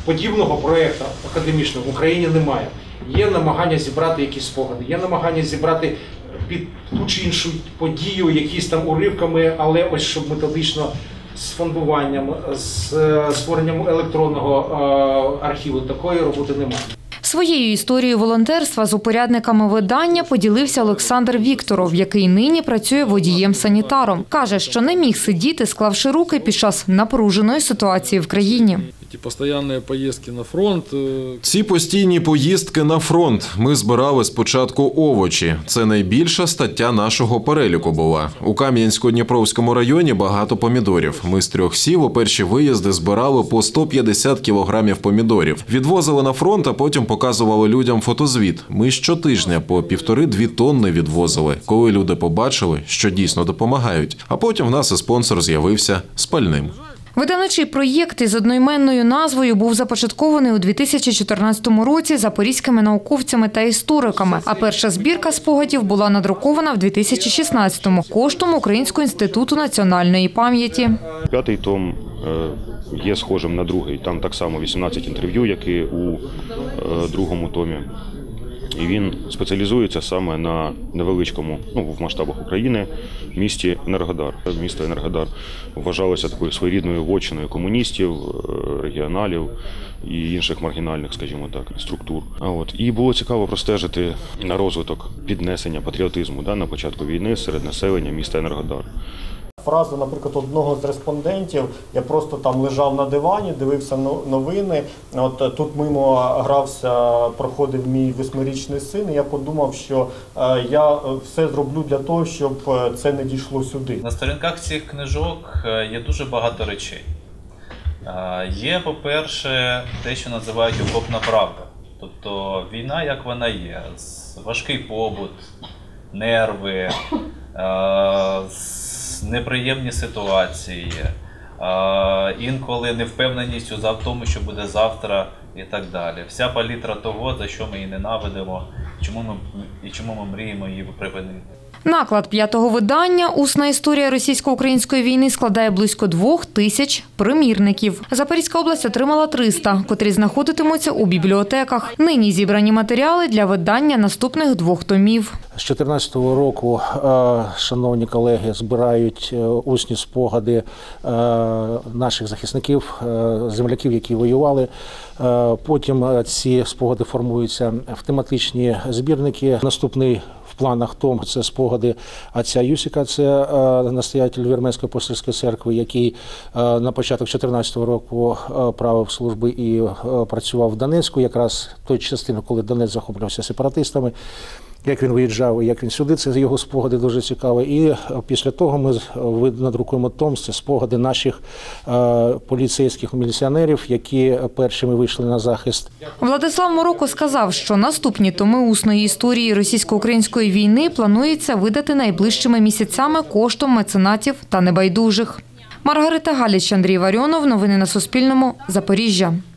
подібного проєкту академічного в Україні немає. Є намагання зібрати якісь спогади, є намагання зібрати під ту чи іншу подію, якісь там уривками, але ось щоб методично з фондуванням, з створенням електронного архіву такої роботи немає. Своєю історією волонтерства з упорядниками видання поділився Олександр Вікторов, який нині працює водієм-санітаром. Каже, що не міг сидіти, склавши руки під час напруженої ситуації в країні. Ці постійні поїздки на фронт. Ми збирали спочатку овочі. Це найбільша стаття нашого переліку була. У Кам'янсько-Дніпровському районі багато помідорів. Ми з 3 сіл у перші виїзди збирали по 150 кілограмів помідорів. Відвозили на фронт, а потім показували людям фотозвіт. Ми щотижня по 1,5-2 тонни відвозили, коли люди побачили, що дійсно допомагають. А потім в нас і спонсор з'явився з пальним. Видавничий проєкт із одноіменною назвою був започаткований у 2014 році запорізькими науковцями та істориками, а перша збірка спогадів була надрукована в 2016-му коштом Українського інституту національної пам'яті. 5-й том є схожим на 2-й. Там так само 18 інтерв'ю, як і у 2-му томі. І він спеціалізується саме на невеличкому, в масштабах України, місті Енергодар. Місто Енергодар вважалося такою своєрідною вотчиною комуністів, регіоналів і інших маргінальних, скажімо так, структур. І було цікаво простежити на розвиток піднесення патріотизму на початку війни серед населення міста Енергодар. Фразу, наприклад, одного з респондентів, я просто там лежав на дивані, дивився новини, тут мимо грався, проходив мій 8-річний син, і я подумав, що я все зроблю для того, щоб це не дійшло сюди. На сторінках цих книжок є дуже багато речей. Є, по-перше, те, що називають окопна правда. Тобто війна, як вона є, важкий побут, нерви, неприємні ситуації, інколи невпевненість у тому, що буде завтра і так далі. Вся палітра того, за що ми її ненавидимо і чому ми мріємо її припинити. Наклад 5-го видання «Усна історія російсько-української війни» складає близько 2000 примірників. Запорізька область отримала 300, котрі знаходитимуться у бібліотеках. Нині зібрані матеріали для видання наступних 2 томів. З 2014 року, шановні колеги, збирають усні спогади наших захисників, земляків, які воювали. Потім ці спогади формуються в тематичні збірники. Наступний в планах том – це спогади отця Юсика, це настоятель Вірменської апостольської церкви, який на початок 2014 року правив служби і працював в Донецьку, якраз в той частину, коли Донець захоплювався сепаратистами. Як він виїжджав і як він сюди, це його спогади дуже цікаві. І після того ми надрукуємо том, це спогади наших поліцейських міліціонерів, які першими вийшли на захист. Владислав Мороко сказав, що наступні томи усної історії російсько-української війни планується видати найближчими місяцями коштом меценатів та небайдужих. Маргарита Галіч, Андрій Варіонов. Новини на Суспільному. Запоріжжя.